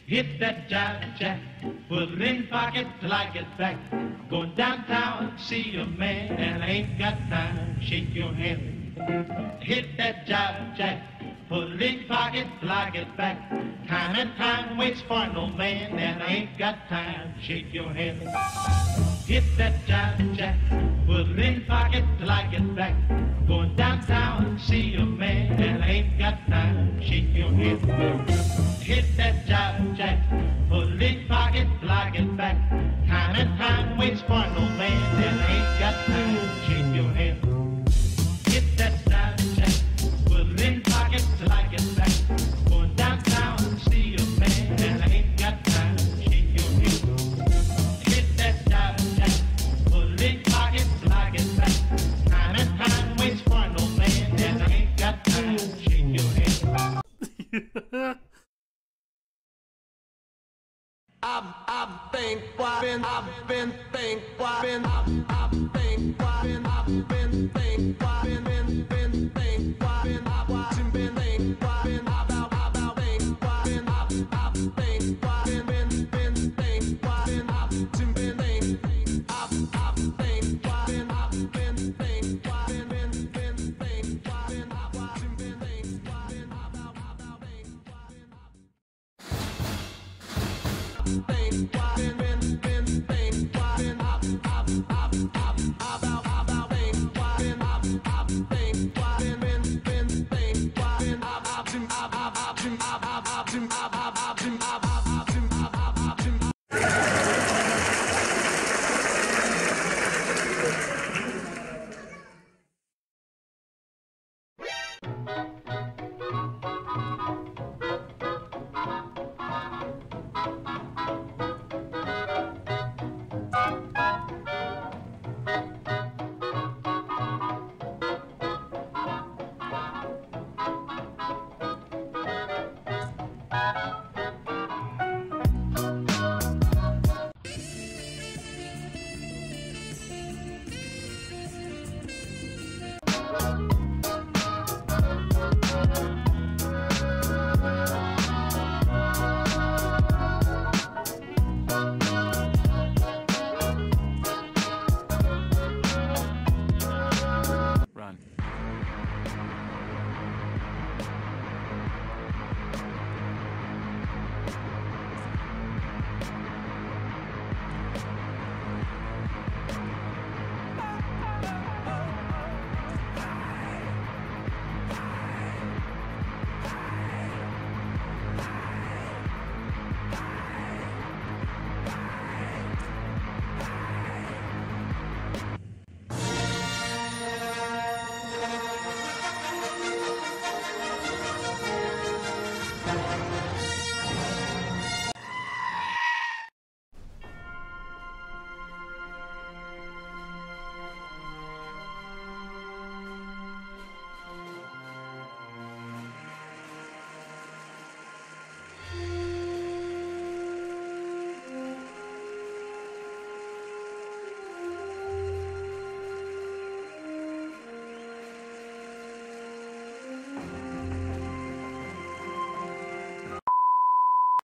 Hit that jive jack, put it in pocket till I get back. Going downtown, see a man, and I ain't got time to shake your hand. Hit that jive jack, put it in pocket till I get back. Time and time waits for no man, and I ain't got time to shake your hand. Hit that jive jack, put it in pocket till I get back. Going downtown, see a man, and I ain't got time to shake your hand. Hit that jive jack, put it in pocket till I get back. Time and time waits for no man, and I ain't got time to shake your hand. Hit that jive jack, put it in pocket till I get back. Going downtown to see a man, and I ain't got time to shake your hand. Hit that jive jack, put it in pocket till I get back. Time and time waits for no man, and I ain't got time to shake your hand. I've been thinking, I've been thinking, I've been thinking, I've been thinking,